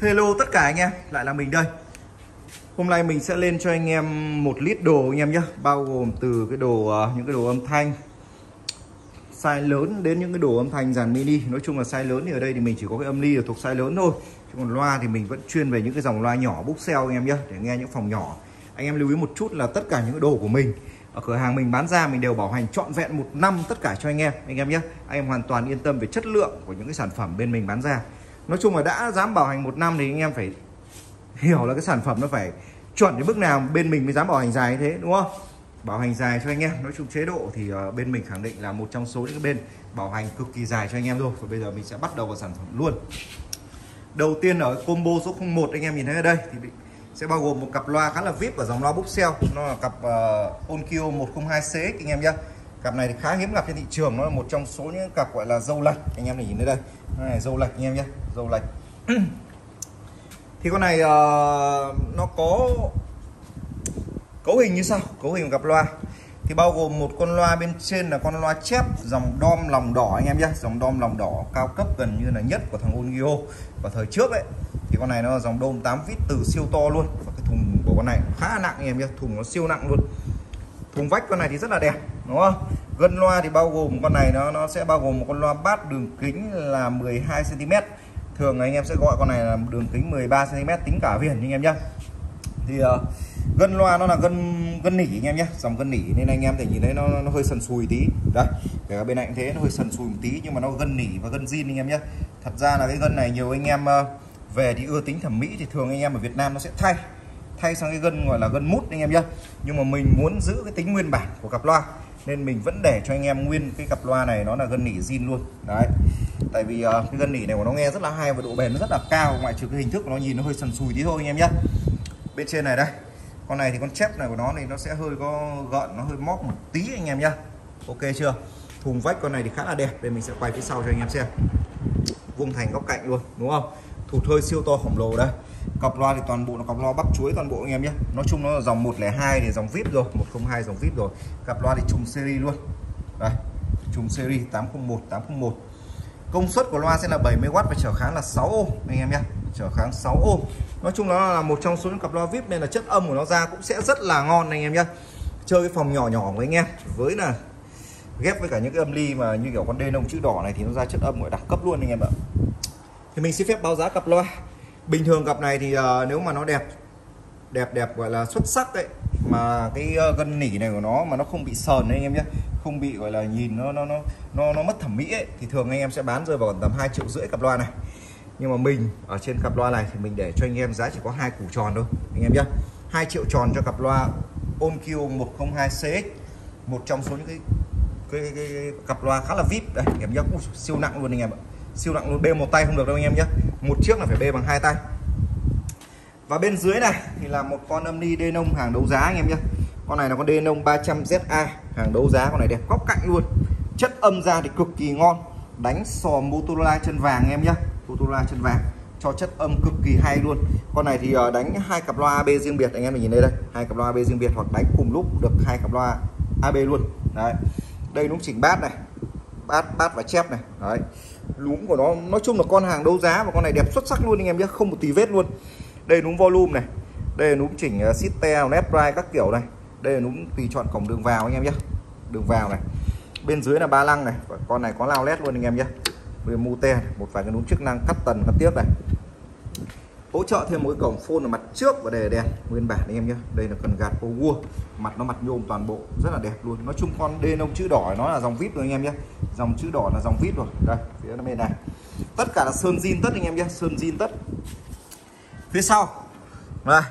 Hello tất cả anh em, lại là mình đây. Hôm nay mình sẽ lên cho anh em 1 lít đồ anh em nhé, bao gồm từ cái đồ những cái đồ âm thanh size lớn đến những cái đồ âm thanh dàn mini. Nói chung là size lớn thì ở đây thì mình chỉ có cái âm ly là thuộc size lớn thôi. Chứ còn loa thì mình vẫn chuyên về những cái dòng loa nhỏ bookshelf anh em nhé, để nghe những phòng nhỏ. Anh em lưu ý một chút là tất cả những cái đồ của mình ở cửa hàng mình bán ra mình đều bảo hành trọn vẹn 1 năm tất cả cho anh em nhé. Anh em hoàn toàn yên tâm về chất lượng của những cái sản phẩm bên mình bán ra. Nói chung là đã dám bảo hành 1 năm thì anh em phải hiểu là cái sản phẩm nó phải chuẩn đến mức nào bên mình mới dám bảo hành dài như thế, đúng không? Bảo hành dài cho anh em. Nói chung chế độ thì bên mình khẳng định là một trong số những cái bên bảo hành cực kỳ dài cho anh em rồi. Và bây giờ mình sẽ bắt đầu vào sản phẩm luôn. Đầu tiên ở combo số 01 anh em nhìn thấy ở đây thì sẽ bao gồm một cặp loa khá là VIP ở dòng loa bookshelf. Nó là cặp Onkyo 102CX anh em nhé. Cặp này thì khá hiếm gặp trên thị trường, nó là một trong số những cặp gọi là dâu lệch. Anh em này nhìn thấy đây, này dâu lệch anh em nhé, dâu lệch. Thì con này nó có cấu hình như sau. Cấu hình của cặp loa thì bao gồm một con loa bên trên là con loa chép dòng đom lòng đỏ anh em nhé, dòng đom lòng đỏ cao cấp gần như là nhất của thằng Onkyo. Và thời trước ấy thì con này nó là dòng đôm 8 vít từ siêu to luôn. Và cái thùng của con này khá là nặng anh em nhé, thùng nó siêu nặng luôn. Thùng vách con này thì rất là đẹp, đúng không? Gân loa thì bao gồm con này nó sẽ bao gồm một con loa bass đường kính là 12 cm. Thường anh em sẽ gọi con này là đường kính 13 cm tính cả viền anh em nhé. Thì gân loa nó là gân nỉ anh em nhé, dòng gân nỉ nên anh em thể nhìn thấy nó hơi sần sùi tí. Đấy, kể cả bên này cũng thế, nó hơi sần sùi một tí nhưng mà nó gân nỉ và gân zin anh em nhé. Thật ra là cái gân này nhiều anh em về thì ưa tính thẩm mỹ thì thường anh em ở Việt Nam nó sẽ thay sang cái gân gọi là gân mút anh em nhé. Nhưng mà mình muốn giữ cái tính nguyên bản của cặp loa nên mình vẫn để cho anh em nguyên cái cặp loa này nó là gân nỉ zin luôn. Đấy, tại vì cái gân nỉ này của nó nghe rất là hay và độ bền nó rất là cao, ngoại trừ cái hình thức của nó nhìn nó hơi sần sùi tí thôi anh em nhé. Bên trên này đây, con này thì con chép này của nó thì nó sẽ hơi có gợn, nó hơi móc một tí anh em nhé. Ok chưa? Thùng vách con này thì khá là đẹp, đây mình sẽ quay phía sau cho anh em xem. Vuông thành góc cạnh luôn, đúng không? Thụt hơi siêu to khổng lồ đây. Cặp loa thì toàn bộ là cặp loa bắp chuối toàn bộ anh em nhé. Nói chung nó là dòng 102 thì dòng VIP rồi, 102 dòng VIP rồi. Cặp loa thì trùng series luôn. Đây, trùng series 801. Công suất của loa sẽ là 70W và trở kháng là 6 ohm anh em nhé. Trở kháng 6 ohm. Nói chung nó là một trong số những cặp loa VIP nên là chất âm của nó ra cũng sẽ rất là ngon anh em nhé. Chơi cái phòng nhỏ nhỏ của anh em với là ghép với cả những cái âm ly mà như kiểu con đê nông chữ đỏ này thì nó ra chất âm của đẳng cấp luôn anh em ạ. Thì mình xin phép báo giá cặp loa. Bình thường cặp này thì nếu mà nó đẹp gọi là xuất sắc đấy, mà cái gân nỉ này của nó mà nó không bị sờn đấy anh em nhé, không bị gọi là nhìn nó mất thẩm mỹ ấy, thì thường anh em sẽ bán rơi vào tầm 2,5 triệu cặp loa này. Nhưng mà mình ở trên cặp loa này thì mình để cho anh em giá chỉ có 2 củ tròn thôi anh em nhé. 2 triệu tròn cho cặp loa Onkyo 102CX, một trong số những cái cặp loa khá là VIP đây anh em nhé. Siêu nặng luôn anh em ạ, siêu nặng luôn, bê một tay không được đâu anh em nhé, một chiếc là phải bê bằng 2 tay. Và bên dưới này thì là một con âm ly Denon hàng đấu giá anh em nhé. Con này là con Denon 300ZA hàng đấu giá, con này đẹp góc cạnh luôn, chất âm ra thì cực kỳ ngon, đánh sò Motorola chân vàng anh em nhé, Motorola chân vàng cho chất âm cực kỳ hay luôn. Con này thì đánh 2 cặp loa AB riêng biệt anh em mình nhìn đây, 2 cặp loa AB riêng biệt hoặc đánh cùng lúc được 2 cặp loa AB luôn. Đấy, đây nó chỉnh bass này, bass và chép này. Đấy, núm của nó nói chung là con hàng đấu giá và con này đẹp xuất sắc luôn anh em nhé, không một tí vết luôn. Đây núm volume này, đây là núm chỉnh system, netbright các kiểu này, đây là núm tùy chọn cổng đường vào anh em nhé, đường vào này. Bên dưới là ba lăng này, và con này có lao led luôn anh em nhé. Về mute này, một vài cái núm chức năng cắt tần cắt tiếp này. Hỗ trợ thêm một cái cổng phone ở mặt trước và đề đèn nguyên bản anh em nhé. Đây là cần gạt Power, mặt nó mặt nhôm toàn bộ, rất là đẹp luôn. Nói chung con Denon chữ đỏ nó là dòng VIP rồi anh em nhé, dòng chữ đỏ là dòng VIP rồi. Đây phía bên này tất cả là sơn zin tất anh em nhé, sơn zin tất. Phía sau đây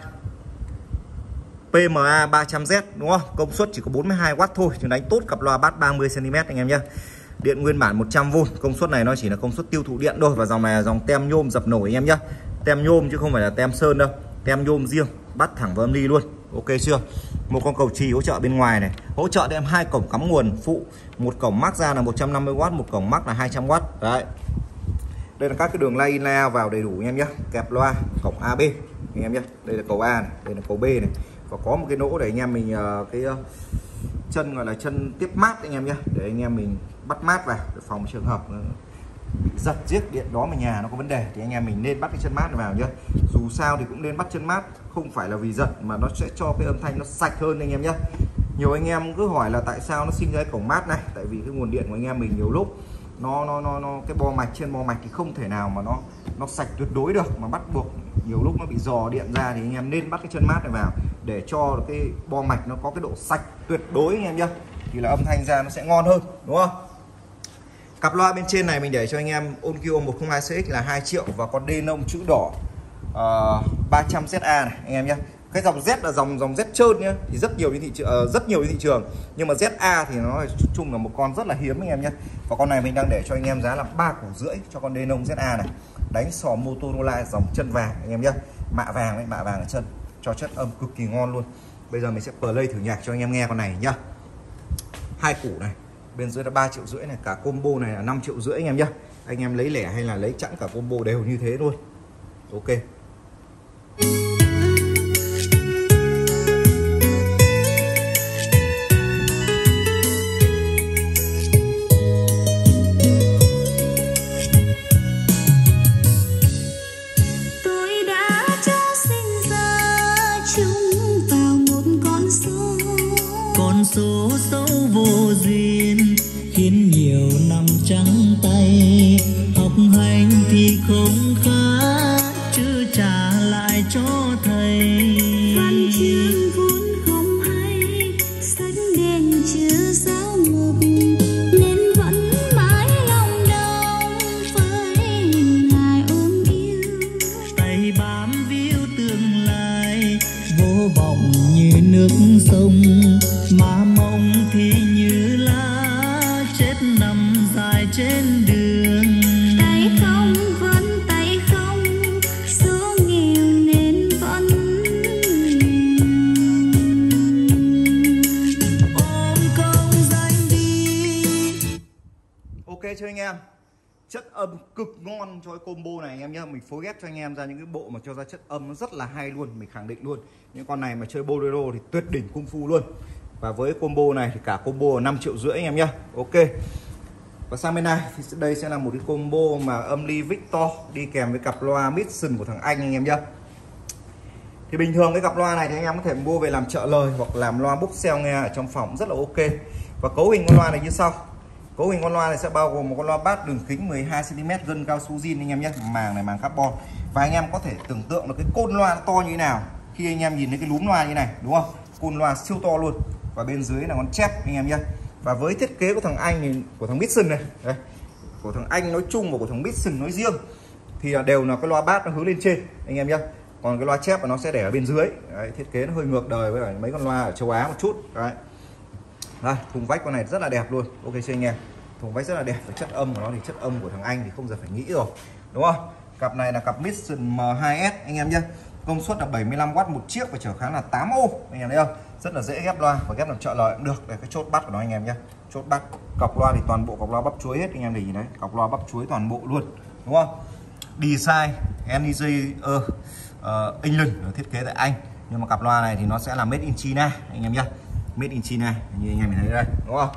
PMA 300Z đúng không, công suất chỉ có 42W thôi nhưng đánh tốt cặp loa bass 30cm anh em nhé. Điện nguyên bản 100V, công suất này nó chỉ là công suất tiêu thụ điện thôi. Và dòng này là dòng tem nhôm dập nổi anh em nhé, tem nhôm chứ không phải là tem sơn đâu, tem nhôm riêng, bắt thẳng vào âm ly luôn. Ok chưa? Một con cầu trì hỗ trợ bên ngoài này, hỗ trợ thêm 2 cổng cắm nguồn phụ, một cổng mắc ra là 150W, một cổng mắc là 200W. Đấy, đây là các cái đường lay in lay out vào đầy đủ anh em nhé. Kẹp loa, cổng AB anh em nhé, đây là cầu A này, đây là cầu B này, và có một cái nỗ để anh em mình cái chân gọi là chân tiếp mát anh em nhé, để anh em mình bắt mát vào để phòng trường hợp bị giật giết điện đó mà nhà nó có vấn đề thì anh em mình nên bắt cái chân mát này vào nhá. Dù sao thì cũng nên bắt chân mát, không phải là vì giật mà nó sẽ cho cái âm thanh nó sạch hơn anh em nhé. Nhiều anh em cứ hỏi là tại sao nó sinh ra cái cổng mát này, tại vì cái nguồn điện của anh em mình nhiều lúc nó cái bo mạch, trên bo mạch thì không thể nào mà nó sạch tuyệt đối được, mà bắt buộc nhiều lúc nó bị dò điện ra thì anh em nên bắt cái chân mát này vào để cho cái bo mạch nó có cái độ sạch tuyệt đối anh em nhé, thì là âm thanh ra nó sẽ ngon hơn, đúng không? Cặp loa bên trên này mình để cho anh em Onkyo 102CX là 2 triệu và con Denon chữ đỏ 300ZA này anh em nhé. Cái dòng Z là dòng Z trơn nhá, thì rất nhiều trên thị trường, nhưng mà ZA thì nó nói chung là một con rất là hiếm anh em nhé. Và con này mình đang để cho anh em giá là 3,5 triệu cho con Denon ZA này, đánh sò Motorola dòng chân vàng anh em nhé, mạ vàng đấy, mạ vàng ở chân, cho chất âm cực kỳ ngon luôn. Bây giờ mình sẽ play thử nhạc cho anh em nghe con này nhá. 2 củ này, bên dưới là 3,5 triệu này, cả combo này là 5,5 triệu anh em nhé. Anh em lấy lẻ hay là lấy chẵn cả combo đều như thế luôn. Ok. Số sâu vô duyên khiến nhiều năm trắng tay, học hành thì không khá chứ trả lại cho thầy. Văn chương vốn không hay, sách đen chưa giáo mục nên vẫn mãi lòng đau với ngài ôm yêu. Tay bám víu tương lai vô vọng như nước sông, mà mong thì như lá chết nằm dài trên đường. Tay không vẫn tay không, số nghèo nên vẫn ôm công danh đi. Ok chưa anh em? Chất âm cực ngon cho cái combo này anh em nhé. Mình phối ghép cho anh em ra những cái bộ mà cho ra chất âm nó rất là hay luôn, mình khẳng định luôn. Những con này mà chơi bolero thì tuyệt đỉnh kung fu luôn. Và với combo này thì cả combo là 5,5 triệu anh em nhé. Ok. Và sang bên này thì đây sẽ là một cái combo mà âm ly Victor đi kèm với cặp loa Mission của thằng Anh nhé. Thì bình thường cái cặp loa này thì anh em có thể mua về làm trợ lời hoặc làm loa book sale nghe ở trong phòng rất là ok. Và cấu hình con loa này như sau. Cấu hình con loa này sẽ bao gồm một con loa bass đường kính 12 cm gân cao su zin anh em nhé, màng này màng carbon. Và anh em có thể tưởng tượng là cái côn loa nó to như thế nào khi anh em nhìn thấy cái núm loa như này, đúng không? Côn loa siêu to luôn. Và bên dưới là con chép anh em nhé. Và với thiết kế của thằng Anh thì, của thằng Mission này, đây, của thằng Anh nói chung và của thằng Mission nói riêng thì đều là cái loa bass nó hướng lên trên anh em nhé. Còn cái loa chép nó sẽ để ở bên dưới. Đấy, thiết kế nó hơi ngược đời với mấy con loa ở châu Á một chút. Đấy. Đây, thùng vách con này rất là đẹp luôn. Ok chưa anh em? Thùng vách rất là đẹp, và chất âm của nó thì chất âm của thằng Anh thì không giờ phải nghĩ rồi, đúng không? Cặp này là cặp Mission M2S anh em nhé. Công suất là 75W một chiếc và trở kháng là 8 ô anh em thấy không? Rất là dễ ghép loa và ghép làm trợ lời cũng được. Đây cái chốt bắt của nó anh em nhé. Chốt bắt cọc loa thì toàn bộ cọc loa bắp chuối hết anh em để nhìn đấy, cọc loa bắp chuối toàn bộ luôn, đúng không? Design NEJ England thiết kế tại Anh, nhưng mà cặp loa này thì nó sẽ là made in China anh em nhé. Made in China như anh em thấy đây, đúng không?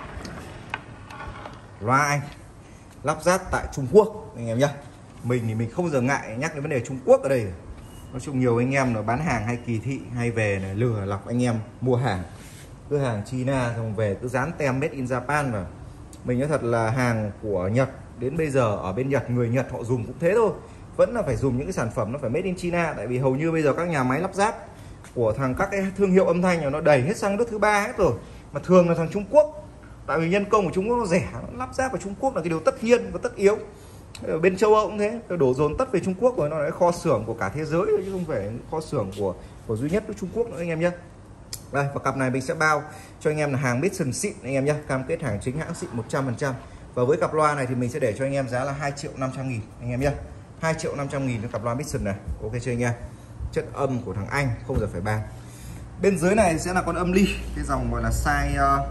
Loa Anh lắp ráp tại Trung Quốc anh em nhé. Mình thì mình không bao giờ ngại nhắc đến vấn đề Trung Quốc ở đây. Nói chung nhiều anh em là bán hàng hay kỳ thị hay về này lừa lọc anh em mua hàng, cứ hàng China xong về cứ dán tem made in Japan vào. Mình nói thật là hàng của Nhật đến bây giờ ở bên Nhật, người Nhật họ dùng cũng thế thôi, vẫn là phải dùng những cái sản phẩm nó phải made in China. Tại vì hầu như bây giờ các nhà máy lắp ráp của các cái thương hiệu âm thanh nó đẩy hết sang nước thứ ba hết rồi, mà thường là thằng Trung Quốc. Tại vì nhân công của Trung Quốc nó rẻ, nó lắp ráp ở Trung Quốc là cái điều tất nhiên và tất yếu. Ở bên châu Âu cũng thế, đổ dồn tất về Trung Quốc rồi, nó là kho xưởng của cả thế giới rồi, chứ không phải kho xưởng của duy nhất của Trung Quốc nữa anh em nhé. Đây, và cặp này mình sẽ bao cho anh em là hàng Mission xịn anh em nhé, cam kết hàng chính hãng xịn 100%. Và với cặp loa này thì mình sẽ để cho anh em giá là 2.500.000 anh em nhé. 2.500.000 cho cặp loa Mission này. Ok chưa anh em? Chất âm của thằng Anh không giờ phải bàn. Bên dưới này sẽ là con âm ly, cái dòng gọi là size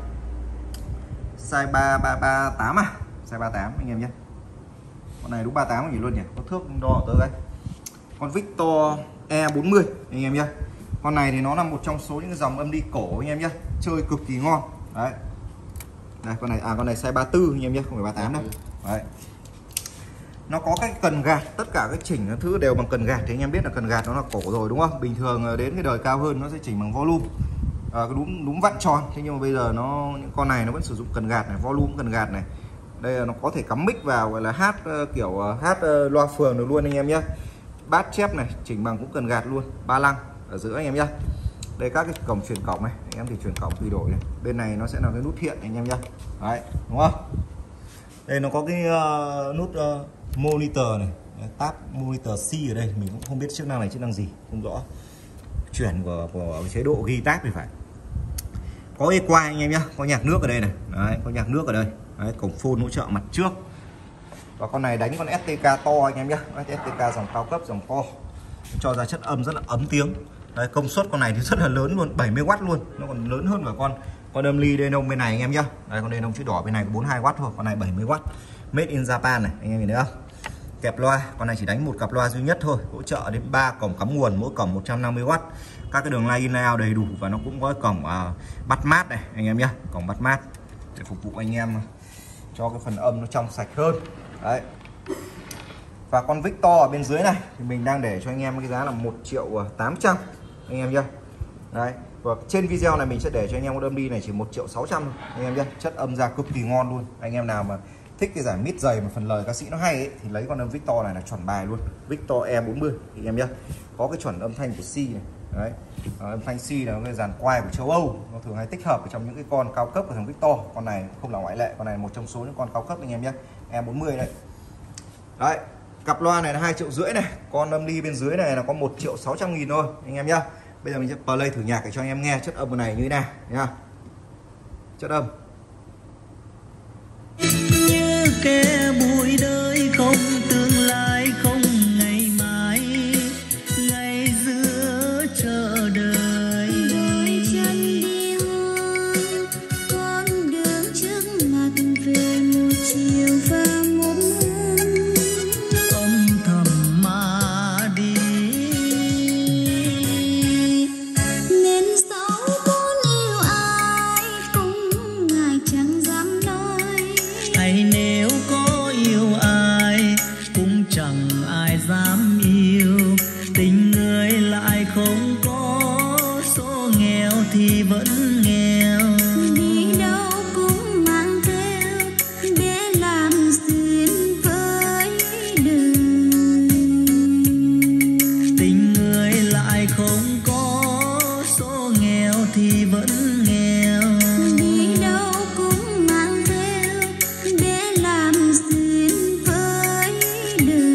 338 à, size 38 anh em nhé. Con này đúng 38 gì luôn nhỉ, có thước đo tới đây. Con Victor E40 anh em nhé. Con này thì nó là một trong số những dòng âm ly cổ anh em nhé, chơi cực kỳ ngon đấy. Đây con này con này size 34 anh em nhé, không phải 38 đâu. Đấy. Nó có cái cần gạt, tất cả các chỉnh các thứ đều bằng cần gạt. Thì anh em biết là cần gạt nó là cổ rồi đúng không? Bình thường đến cái đời cao hơn nó sẽ chỉnh bằng volume, đúng vặn tròn. Thế nhưng mà bây giờ những con này nó vẫn sử dụng cần gạt này, volume cần gạt này. Đây là nó có thể cắm mic vào, gọi là hát kiểu hát loa phường được luôn anh em nhé. Bát chép này chỉnh bằng cũng cần gạt luôn, ba lăng ở giữa anh em nhé. Đây các cái cổng truyền cổng này, anh em thì truyền cổng tùy đổi này. Bên này nó sẽ là cái nút hiện anh em nhé. Đấy, đúng không? Đây nó có cái nút monitor này, tab monitor C ở đây, mình cũng không biết chức năng này chức năng gì, không rõ. Chuyển của chế độ ghi tab thì phải. Có equalizer anh em nhé, có nhạc nước ở đây này. Đấy, có nhạc nước ở đây. Đấy, cổng phone hỗ trợ mặt trước. Và con này đánh con STK to anh em nhé, STK dòng cao cấp, dòng to, cho ra chất âm rất là ấm tiếng. Đấy, công suất con này thì rất là lớn luôn, 70W luôn, nó còn lớn hơn cả con âm ly Denon bên này anh em nhé. Đây, con Denon chữ đỏ bên này có 42W thôi, con này 70W, made in Japan này anh em nhìn thấy không? Kẹp loa, con này chỉ đánh một cặp loa duy nhất thôi, hỗ trợ đến 3 cổng cắm nguồn, mỗi cổng 150W, các cái đường line in line out đầy đủ, và nó cũng có cổng bắt mát này anh em nhé, cổng bắt mát để phục vụ anh em cho cái phần âm nó trong sạch hơn. Đấy. Và con Victor ở bên dưới này thì mình đang để cho anh em cái giá là 1.800.000 anh em nhé. Đấy. Và trên video này mình sẽ để cho anh em con âm đi này chỉ 1.600.000 anh em nhé. Chất âm ra cực kỳ ngon luôn. Anh em nào mà thích cái giải mid dày mà phần lời ca sĩ nó hay ấy, thì lấy con âm Victor này là chuẩn bài luôn. Victor E40 thì anh em nhé. Có cái chuẩn âm thanh của C này. Đấy. Âm thanh C là cái dàn quai của châu Âu, nó thường hay tích hợp ở trong những cái con cao cấp của thằng Victor. Con này không là ngoại lệ, con này một trong số những con cao cấp anh em nhé. E40 đấy. Đấy, cặp loa này là 2,5 triệu này, con âm ly bên dưới này là có 1.600.000 thôi anh em nhá. Bây giờ mình sẽ play thử nhạc để cho anh em nghe chất âm này như thế nào nhá. Chất âm như kẻ bụi đời không tương lai, không ngày mai, ngày giữa chờ đợi. Đôi chân đi hoang, con đường trước mặt về một chiều và một muôn. Âm thầm mà đi Nên dẫu muốn yêu ai cũng ngại chẳng dám nói. hay nếu có yêu ai cũng chẳng ai dám yêu. Tình người lại không có, số nghèo thì vẫn nghèo. Đi đâu cũng mang theo để làm duyên với đời. Tình người lại không có, số nghèo thì vẫn nghèo. Đi đâu cũng mang theo để làm duyên với đời.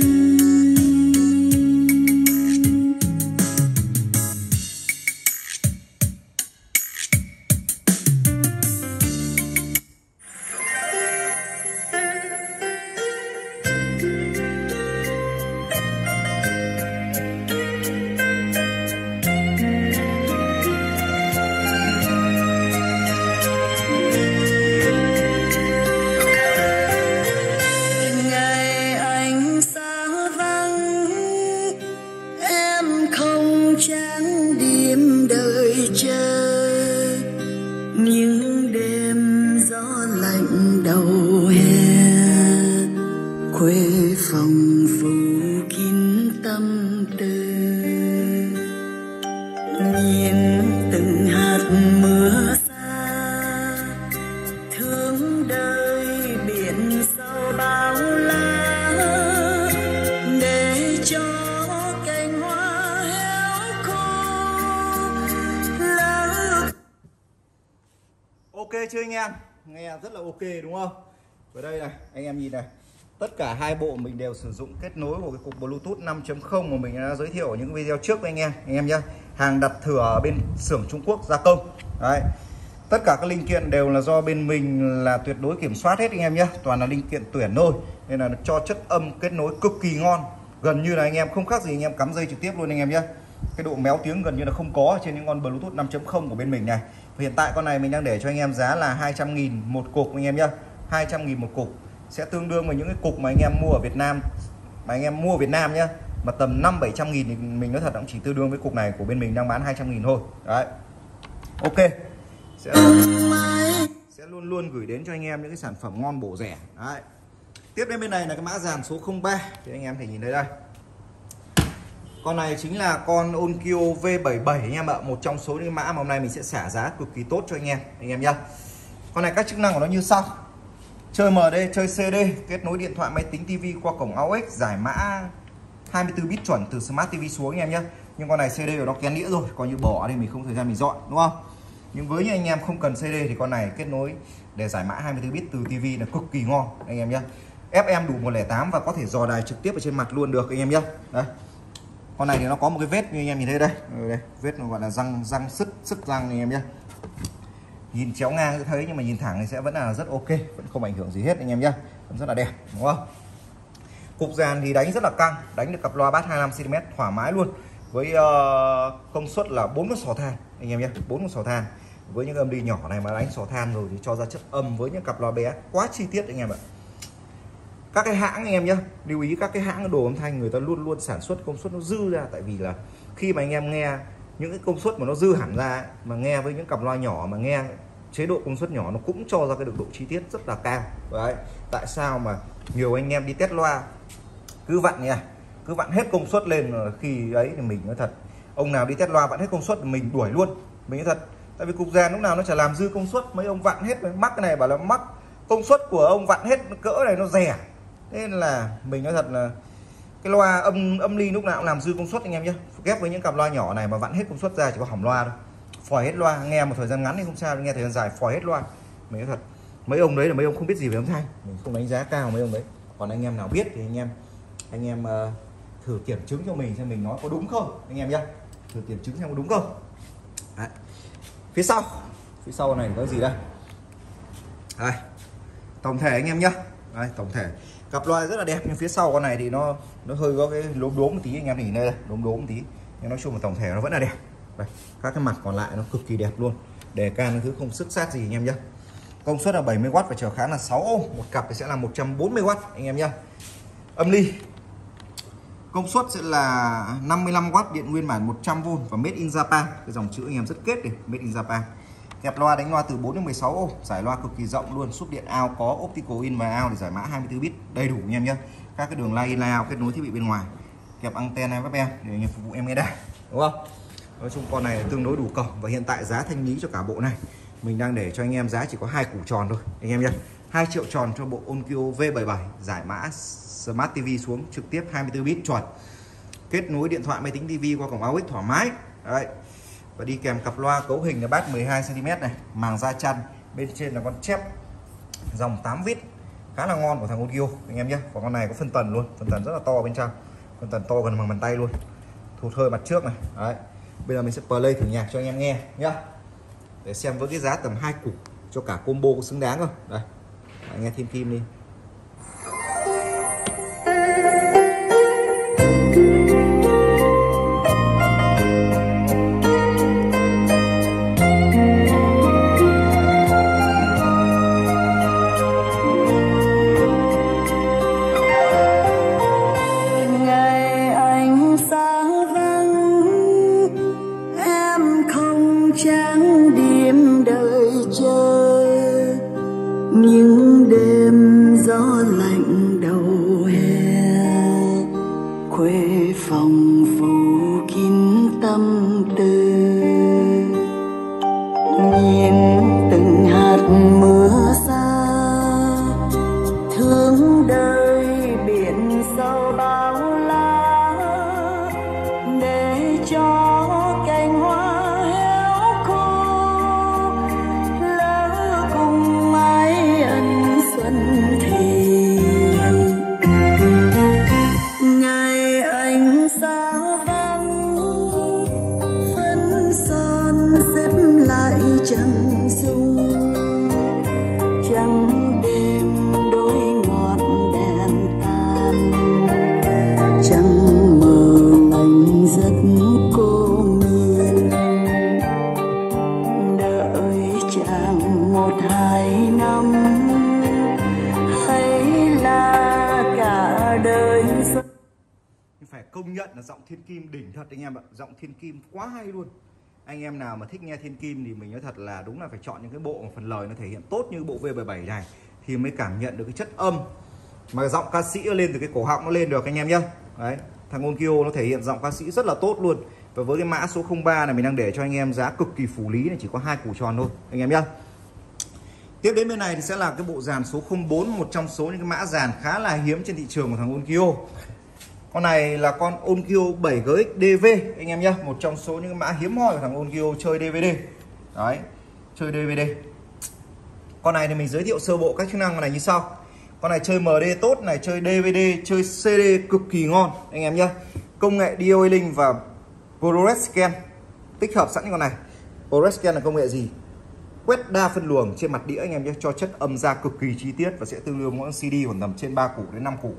Ngày anh xa vắng, em không trang điểm đợi chờ. Những đêm gió lạnh đầu hè, khuê phòng phủ kín tâm tư. Nhìn từng hạt mưa xa, thương đời biển sâu bao la, để cho cành hoa héo khô lỡ. ok chưa anh em? Nghe rất là ok đúng không? Ở đây này anh em nhìn này, tất cả hai bộ mình đều sử dụng kết nối của cái cục Bluetooth 5.0 mà mình đã giới thiệu ở những video trước với anh em nhé. Hàng đặt thừa ở bên xưởng Trung Quốc gia công. Đấy. Tất cả các linh kiện đều là do bên mình là tuyệt đối kiểm soát hết anh em nhé, toàn là linh kiện tuyển thôi, nên là cho chất âm kết nối cực kỳ ngon, gần như là anh em không khác gì anh em cắm dây trực tiếp luôn anh em nhé. Cái độ méo tiếng gần như là không có trên những con Bluetooth 5.0 của bên mình này. Và hiện tại con này mình đang để cho anh em giá là 200.000 một cục anh em nhé, 200.000 một cục, sẽ tương đương với những cái cục mà anh em mua ở Việt Nam, mà anh em mua ở Việt Nam nhé, mà tầm 500-700.000 thì mình nói thật cũng chỉ tương đương với cục này của bên mình đang bán 200.000 thôi. Đấy, ok, sẽ luôn luôn gửi đến cho anh em những cái sản phẩm ngon bổ rẻ. Đấy, Tiếp đến bên này là cái mã dàn số 03 thì anh em thể nhìn thấy đây. Con này chính là con Onkyo V77 anh em ạ, một trong số những mã mà hôm nay mình sẽ xả giá cực kỳ tốt cho anh em nhá. Con này các chức năng của nó như sau: chơi MD, chơi CD, kết nối điện thoại, máy tính, TV qua cổng AUX, giải mã 24 bit chuẩn từ Smart TV xuống anh em nhé. Nhưng con này CD của nó kén đĩa rồi, coi như bỏ đi, mình không thời gian mình dọn đúng không. Nhưng với những anh em không cần CD thì con này kết nối để giải mã 24 bit từ TV là cực kỳ ngon anh em nhé. FM đủ 108 và có thể dò đài trực tiếp ở trên mặt luôn được anh em nhé. Đây, con này thì nó có một cái vết như anh em nhìn thấy đây, đây vết nó gọi là răng sứt răng anh em nhé. Nhìn chéo ngang như thấy nhưng mà nhìn thẳng thì sẽ vẫn là rất ok, vẫn không ảnh hưởng gì hết anh em nhé, vẫn rất là đẹp đúng không. Cục dàn thì đánh rất là căng, đánh được cặp loa bass 25 cm thoải mái luôn, với công suất là 4 con sò than anh em nhé, 4 con sò than. Với những âm đi nhỏ này mà đánh sò than rồi thì cho ra chất âm với những cặp loa bé quá chi tiết anh em ạ. Các cái hãng anh em nhé, lưu ý các cái hãng đồ âm thanh người ta luôn luôn sản xuất công suất nó dư ra, tại vì là khi mà anh em nghe những cái công suất mà nó dư hẳn ra mà nghe với những cặp loa nhỏ mà nghe chế độ công suất nhỏ nó cũng cho ra cái được độ chi tiết rất là cao. Đấy, tại sao mà nhiều anh em đi test loa cứ vặn nha, cứ vặn hết công suất lên, khi ấy thì mình nói thật, ông nào đi test loa vặn hết công suất mình đuổi luôn, mình nói thật. Tại vì cục dàn lúc nào nó chả làm dư công suất, mấy ông vặn hết, mắc cái này bảo là mắc công suất của ông vặn hết cỡ này nó rẻ. Nên là mình nói thật là cái loa âm ly lúc nào cũng làm dư công suất anh em nhé. Ghép với những cặp loa nhỏ này mà vặn hết công suất ra chỉ có hỏng loa thôi, phòi hết loa. Nghe một thời gian ngắn thì không sao, nghe thời gian dài phòi hết loa. Mình nói thật, mấy ông đấy là mấy ông không biết gì về âm thanh, mình không đánh giá cao mấy ông đấy. Còn anh em nào biết thì anh em thử kiểm chứng cho mình xem mình nói có đúng không anh em nhé, thử kiểm chứng xem có đúng không. Đấy. Phía sau này có gì đây? Đây, tổng thể anh em nhé. Đây, tổng thể cặp loa rất là đẹp, nhưng phía sau con này thì nó hơi có cái đốm một tí anh em nhìn đây, đốm một tí, nhưng nói chung là tổng thể nó vẫn là đẹp. Đây, các cái mặt còn lại nó cực kỳ đẹp luôn, đề can thứ không xức sát gì anh em nhé. Công suất là 70W và trở kháng là 6 ohm, một cặp thì sẽ là 140W anh em nhé. Âm ly công suất sẽ là 55W, điện nguyên bản 100V và made in Japan. Cái dòng chữ anh em rất kết này, made in Japan. Kẹp loa đánh loa từ 4 đến 16 ohm, giải loa cực kỳ rộng luôn, súp điện out, có optical in và out để giải mã 24 bit đầy đủ anh em nhé. Các cái đường line in line out kết nối thiết bị bên ngoài, kẹp anten FM để phục vụ em nghe đài đúng không. Nói chung con này tương đối đủ cổng, và hiện tại giá thanh lý cho cả bộ này mình đang để cho anh em giá chỉ có 2 củ tròn thôi anh em nhé. 2 triệu tròn cho bộ Onkyo V77 giải mã Smart TV xuống trực tiếp 24 bit chuẩn, kết nối điện thoại, máy tính, TV qua cổng AUX thoải mái. Đấy. Và đi kèm cặp loa cấu hình là bass 12 cm này, màng da chăn, bên trên là con chép dòng 8 vít khá là ngon của thằng Onkyo anh em nhé. Còn con này có phân tần luôn, phân tần rất là to bên trong, phân tần to gần bằng bàn tay luôn, thụt hơi mặt trước này. Đấy. Bây giờ mình sẽ play thử nhạc cho anh em nghe nhá, để xem với cái giá tầm 2 củ cho cả combo có xứng đáng không. Đây, nghe Thiên Kim đi. Những đêm gió lạnh đầu hè, khuê phòng phủ kín tâm tư, nhìn từng hạt mưa xa, thương đời biển sâu bao la, để cho cành hoa héo khô lỡ cùng ai ân xuân thì. Ngày anh xa vắng, phấn son xếp lại trăng dung, trăng đêm đôi ngọt đèn tàn, trăng mờ lạnh rất cô miên, đợi chàng 1-2 năm hay là cả đời. Phải công nhận là giọng Thiên Kim đỉnh thật anh em ạ, giọng Thiên Kim quá hay luôn. Anh em nào mà thích nghe Thiên Kim thì mình nói thật là đúng là phải chọn những cái bộ mà phần lời nó thể hiện tốt như bộ V77 này thì mới cảm nhận được cái chất âm mà giọng ca sĩ lên từ cái cổ họng nó lên được anh em nhé. Đấy, thằng Onkyo nó thể hiện giọng ca sĩ rất là tốt luôn. Và với cái mã số 03 này mình đang để cho anh em giá cực kỳ phủ lý này, chỉ có 2 củ tròn thôi anh em nhé. Tiếp đến bên này thì sẽ là cái bộ dàn số 04, một trong số những cái mã dàn khá là hiếm trên thị trường của thằng Onkyo. Con này là con Onkyo 7GX DV anh em nhé, một trong số những cái mã hiếm hoi của thằng Onkyo chơi DVD. Đấy, chơi DVD. Con này thì mình giới thiệu sơ bộ các chức năng này như sau. Con này chơi MD tốt này, chơi DVD, chơi CD cực kỳ ngon anh em nhé. Công nghệ DOA Link và ProRes Scan tích hợp sẵn con này. ProRes Scan là công nghệ gì? Quét đa phân luồng trên mặt đĩa anh em nhé, cho chất âm ra cực kỳ chi tiết và sẽ tương đương mỗi CD khoảng tầm trên 3 củ đến 5 củ.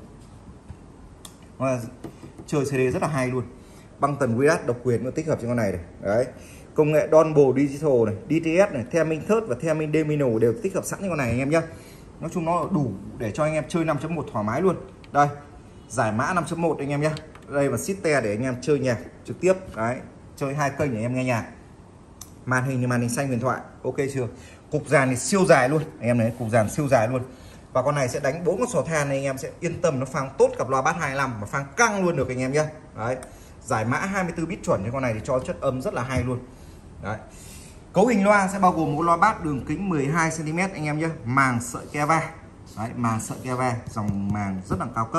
Chơi CD rất là hay luôn. Băng tần QS độc quyền nó tích hợp trên con này này. Đấy. Công nghệ Dolby Digital này, DTS này, Timing Third và Timing Domino đều tích hợp sẵn trên con này anh em nhé. Nói chung nó đủ để cho anh em chơi 5.1 thoải mái luôn. Đây, giải mã 5.1 anh em nhé. Đây là system để anh em chơi nhạc trực tiếp. Đấy, chơi 2 kênh để anh em nghe nhạc. Màn hình thì màn hình xanh huyền thoại, ok chưa? Cục dàn thì siêu dài luôn, anh em thấy cục dàn siêu dài luôn. Và con này sẽ đánh 4 con sò than này anh em sẽ yên tâm, nó phang tốt cặp loa bass 25 mà phang căng luôn được anh em nhé. Đấy, giải mã 24 bit chuẩn cho con này thì cho chất âm rất là hay luôn. Đấy. Cấu hình loa sẽ bao gồm một loa bass đường kính 12 cm anh em nhé, màng sợi Keva. Đấy, màng sợi Keva, dòng màng rất là cao cấp.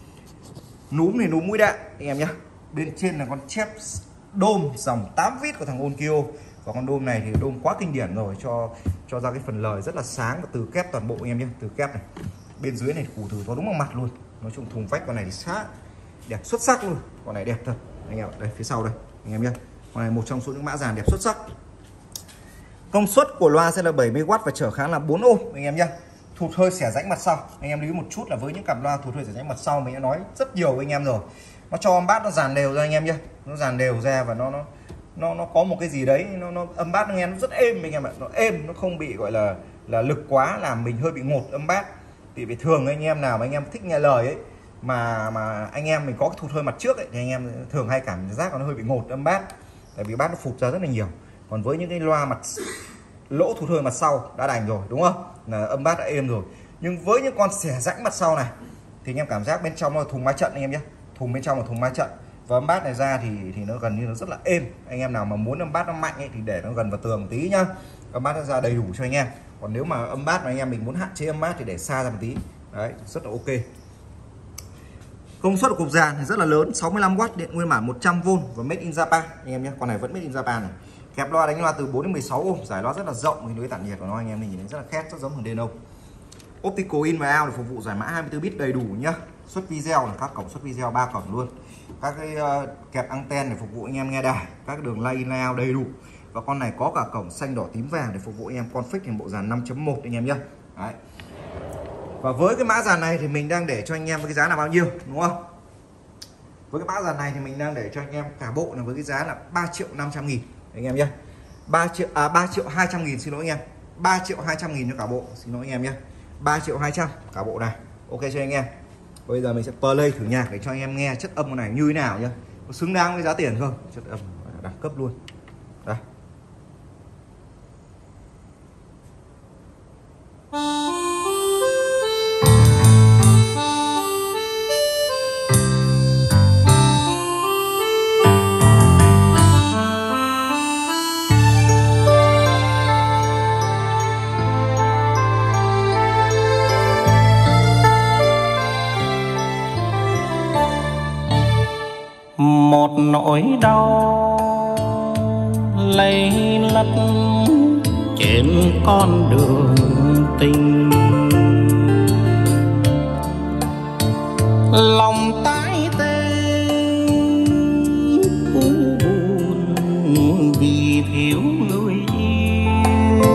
Núm thì núm mũi đạn anh em nhé. Bên trên là con chép đôm dòng 8 vít của thằng Onkyo. Và con đôm này thì đôm quá kinh điển rồi, cho ra cái phần lời rất là sáng và từ kép toàn bộ anh em nhé, từ kép này. Bên dưới này củ từ to đúng bằng mặt luôn. Nói chung thùng vách con này thì sát đẹp xuất sắc luôn, con này đẹp thật anh em ạ. Đây phía sau đây anh em nhé, con này một trong số những mã dàn đẹp xuất sắc. Công suất của loa sẽ là 70W và trở kháng là 4 ohm anh em nhé. Thụt hơi xẻ rãnh mặt sau, anh em lưu ý một chút là với những cặp loa thụt hơi xẻ rãnh mặt sau mình đã nói rất nhiều với anh em rồi. Nó cho âm bass nó dàn đều ra anh em nhé, nó dàn đều ra và nó có một cái gì đấy, nó âm bass nó nghe nó rất êm anh em ạ, nó êm, nó không bị gọi là lực quá làm mình hơi bị ngột âm bass. Thì vì thường anh em nào mà anh em thích nghe lời ấy mà anh em mình có cái thụt hơi mặt trước ấy thì anh em thường hay cảm giác nó hơi bị ngột âm bass, tại vì bass nó phụt ra rất là nhiều. Còn với những cái loa mặt lỗ thụt hơi mặt sau đã đành rồi đúng không, là âm bass đã êm rồi. Nhưng với những con xẻ rãnh mặt sau này thì anh em cảm giác bên trong nó là thùng ma trận anh em nhé, thùng bên trong là thùng ma trận và âm bass này ra thì nó gần như nó rất là êm. Anh em nào mà muốn âm bass nó mạnh ấy thì để nó gần vào tường một tí nhá, âm bass nó ra đầy đủ cho anh em. Còn nếu mà âm bass mà anh em mình muốn hạn chế âm bass thì để xa ra một tí. Đấy, rất là ok. Công suất của cục dàn thì rất là lớn, 65W, điện nguyên bản 100V và made in Japan anh em nhé. Con này vẫn made in Japan này. Kẹp loa đánh loa từ 4 đến 16 ohm, giải loa rất là rộng, cái lưới tản nhiệt của nó anh em nhìn thấy rất là khét, rất giống thằng Deno. Optical in và out để phục vụ giải mã 24 bit đầy đủ nhá. Xuất video là các cổng xuất video 3 cổng luôn. Các cái kẹp anten để phục vụ anh em nghe đài, các đường line in line out đầy đủ. Và con này có cả cổng xanh đỏ tím vàng để phục vụ anh em config thành bộ dàn 5.1 anh em nhé. Đấy. Và với cái mã dàn này thì mình đang để cho anh em với cái giá là bao nhiêu đúng không? Với cái mã dàn này thì mình đang để cho anh em cả bộ là với cái giá là 3.500.000 anh em nhé. 3.200.000 xin lỗi anh em. 3.200.000 cho cả bộ, xin lỗi anh em nhé. 3.200.000 cả bộ này. Ok cho anh em. Bây giờ mình sẽ play thử nhạc để cho anh em nghe chất âm con này như thế nào nhá. Có xứng đáng với giá tiền không? Chất âm đẳng cấp luôn. Đây. Một nỗi đau lây lắt trên con đường tình, lòng tái tê buồn vì thiếu người yêu.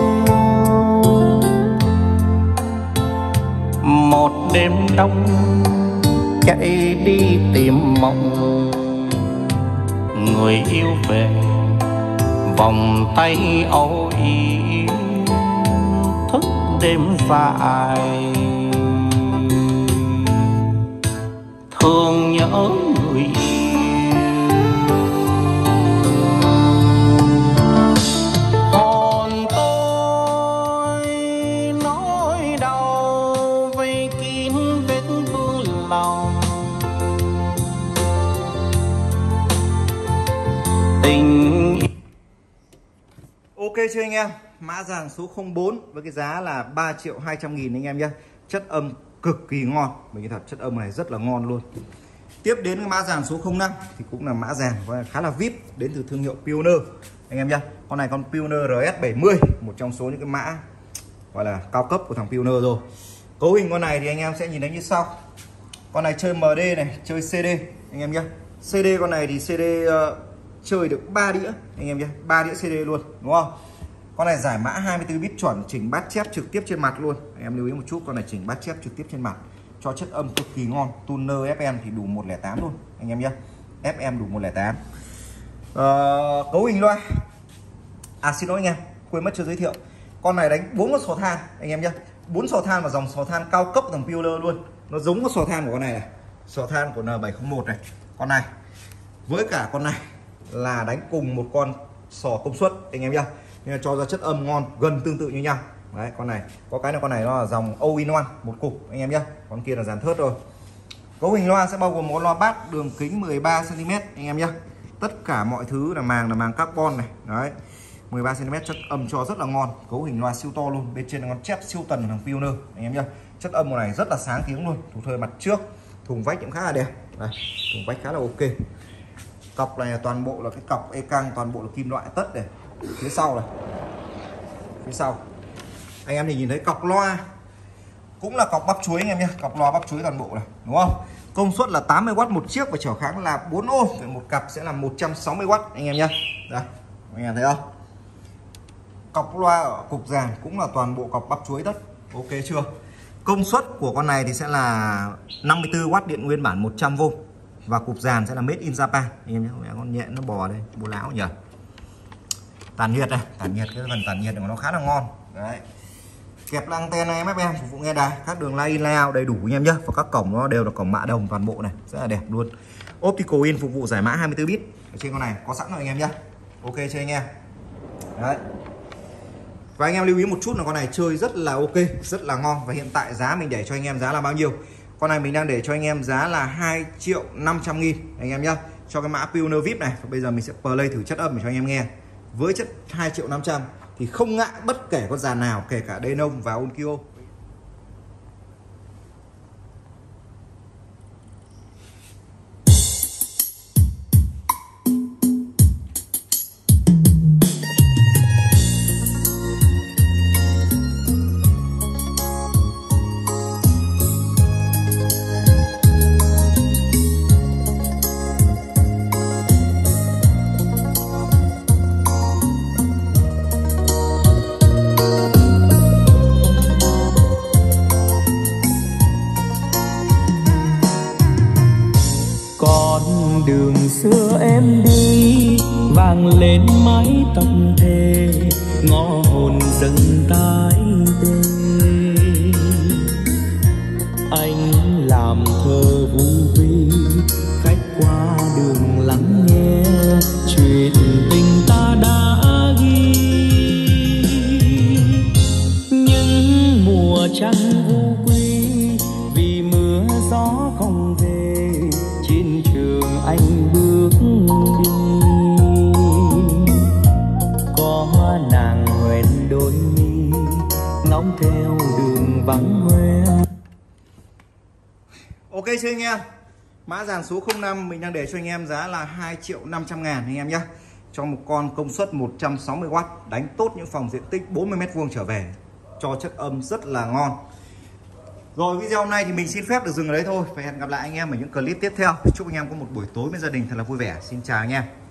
Một đêm đông chạy đi tìm mộng người yêu về, vòng tay âu yếm thức đêm dài, thương nhớ người yêu. Hồn tôi nỗi đau vây kín vết Ok chưa anh em? Mã dàn số 04 với cái giá là 3.200.000 anh em nhé. Chất âm cực kỳ ngon. Mình thật chất âm này rất là ngon luôn. Tiếp đến cái mã dàn số 05 thì cũng là mã dàn khá là VIP đến từ thương hiệu Pioneer anh em nhé. Con này con Pioneer RS70, một trong số những cái mã gọi là cao cấp của thằng Pioneer rồi. Cấu hình con này thì anh em sẽ nhìn thấy như sau. Con này chơi MD này, chơi CD anh em nhé. CD con này thì CD chơi được 3 đĩa anh em nhé, 3 đĩa CD luôn đúng không? Con này giải mã 24 bit chuẩn, chỉnh bát chép trực tiếp trên mặt luôn. Anh em lưu ý một chút, con này chỉnh bát chép trực tiếp trên mặt, cho chất âm cực kỳ ngon. Tuner FM thì đủ 108 luôn anh em nhé. FM đủ 108. Cấu hình loa. Xin lỗi anh em, quên mất chưa giới thiệu. Con này đánh 4 con sò than anh em nhé. 4 sò than và dòng sò than cao cấp thằng Pioneer luôn. Nó giống con sò than của con này này. Sò than của N701 này. Con này với cả con này là đánh cùng một con sò công suất anh em nhá, nên là cho ra chất âm ngon gần tương tự như nhau. Đấy, con này có cái là con này nó là dòng all-in-one một cục anh em nhá, con kia là dàn thớt rồi. Cấu hình loa sẽ bao gồm một loa bass đường kính 13 cm anh em nhá. Tất cả mọi thứ là màng carbon này. Đấy, 13 cm chất âm cho rất là ngon. Cấu hình loa siêu to luôn, bên trên là con chép siêu tần của thằng Pioneer anh em nhá. Chất âm này rất là sáng tiếng luôn. Thủ thời mặt trước, thùng vách cũng khá là đẹp. Đây, thùng vách khá là ok. Cọc này toàn bộ là cái cọc e căng, toàn bộ là kim loại tất này. Phía sau này, phía sau anh em thì nhìn thấy cọc loa cũng là cọc bắp chuối anh em nhé. Cọc loa bắp chuối toàn bộ này đúng không? Công suất là 80W một chiếc và trở kháng là 4 ôm, một cặp sẽ là 160W anh em nhé. Đây, anh em thấy không? Cọc loa ở cục dàn cũng là toàn bộ cọc bắp chuối tất. Ok chưa? Công suất của con này thì sẽ là 54W điện nguyên bản 100V và cục dàn sẽ là made in Japan anh em nhé. Con nhện nó bò đây, bố láo nhỉ. Tản nhiệt này, tản nhiệt, cái phần tản nhiệt của nó khá là ngon. Đấy. Kẹp là anten FM phục vụ nghe đài, các đường line in layout đầy đủ anh em nhé. Và các cổng nó đều là cổng mạ đồng toàn bộ này, rất là đẹp luôn. Optical in phục vụ giải mã 24 bit. Ở trên con này có sẵn rồi anh em nhé. Ok chưa anh em? Đấy. Và anh em lưu ý một chút là con này chơi rất là ok, rất là ngon. Và hiện tại giá mình để cho anh em giá là bao nhiêu? Con này mình đang để cho anh em giá là 2.500.000 anh em nhé. Cho cái mã Pioneer VIP này. Và bây giờ mình sẽ play thử chất âm để cho anh em nghe. Với chất 2.500.000 thì không ngại bất kể con dàn nào, kể cả Denon và Onkyo. Đường xưa em đi vang lên mái tóc thề, ngõ hồn dần tái tê. Anh làm thơ vu vi, khách qua đường lắng nghe chuyện tình ta đã ghi. Nhưng mùa trăng vu quy vì mưa gió không về, trên trường anh bước đi. Có nàng hoen đôi mi ngóng theo đường vắng hoe. Ok chưa anh em? Mã dàn số 05 mình đang để cho anh em giá là 2.500.000 anh em nhé. Cho một con công suất 160W, đánh tốt những phòng diện tích 40m² trở về, cho chất âm rất là ngon. Rồi video hôm nay thì mình xin phép được dừng ở đấy thôi. Và hẹn gặp lại anh em ở những clip tiếp theo. Chúc anh em có một buổi tối với gia đình thật là vui vẻ. Xin chào anh em.